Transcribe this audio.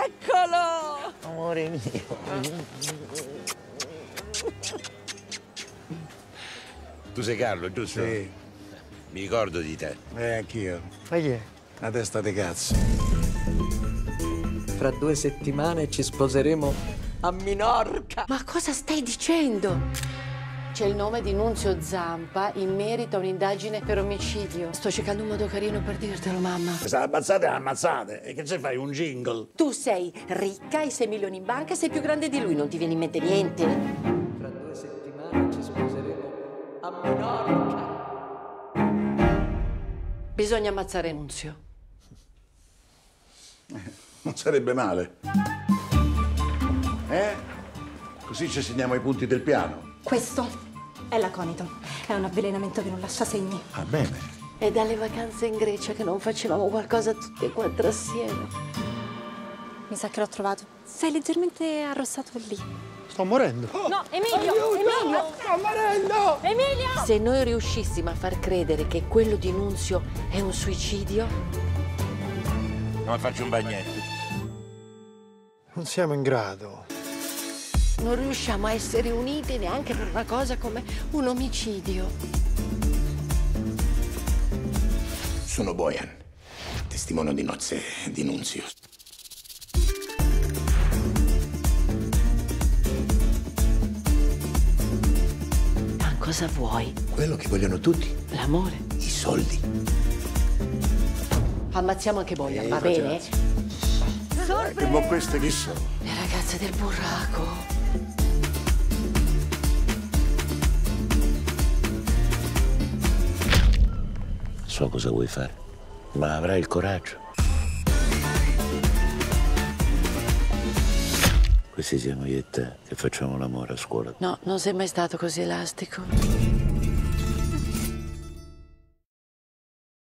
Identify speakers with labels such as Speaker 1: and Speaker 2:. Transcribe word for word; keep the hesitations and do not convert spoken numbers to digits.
Speaker 1: Eccolo!
Speaker 2: Amore mio.
Speaker 3: Tu sei Carlo, giusto?
Speaker 4: Sì.
Speaker 3: Mi ricordo di te.
Speaker 4: Eh, anch'io.
Speaker 2: Ma chi è?
Speaker 4: Una testa di cazzo.
Speaker 5: Fra due settimane ci sposeremo a Minorca.
Speaker 1: Ma cosa stai dicendo? C'è il nome di Nunzio Zampa in merito a un'indagine per omicidio. Sto cercando un modo carino per dirtelo, mamma.
Speaker 4: Se ammazzate, ammazzate. E che ci fai, un jingle?
Speaker 1: Tu sei ricca, hai sei milioni in banca e sei più grande di lui, non ti viene in mente niente?
Speaker 5: Fra due settimane ci sposeremo a Minorca.
Speaker 1: Bisogna ammazzare Nunzio.
Speaker 4: Non sarebbe male. Eh? Così ci segniamo i punti del piano.
Speaker 6: Questo è l'aconito. È un avvelenamento che non lascia segni.
Speaker 4: Va bene.
Speaker 1: È dalle vacanze in Grecia che non facevamo qualcosa tutti e quattro assieme.
Speaker 6: Mi sa che l'ho trovato. Sei leggermente arrossato lì.
Speaker 2: Sto morendo.
Speaker 6: No, Emilio! Emilio!
Speaker 2: Sto morendo!
Speaker 6: Emilio!
Speaker 1: Se noi riuscissimo a far credere che quello di Nunzio è un suicidio...
Speaker 3: Ma faccio un bagnetto.
Speaker 2: Non siamo in grado.
Speaker 1: non riusciamo a essere uniti neanche per una cosa come un omicidio.
Speaker 7: Sono Bojan, testimone di nozze di Nunzio.
Speaker 1: Ma cosa vuoi?
Speaker 7: Quello che vogliono tutti.
Speaker 1: L'amore.
Speaker 7: I soldi.
Speaker 1: Ammazziamo anche Bojan,
Speaker 7: Eh,
Speaker 1: va bene?
Speaker 4: Che mo queste chi sono?
Speaker 1: Le ragazze del burraco.
Speaker 3: So cosa vuoi fare, ma avrai il coraggio. Questi siamo io e te che facciamo l'amore a scuola.
Speaker 1: No, non sei mai stato così elastico.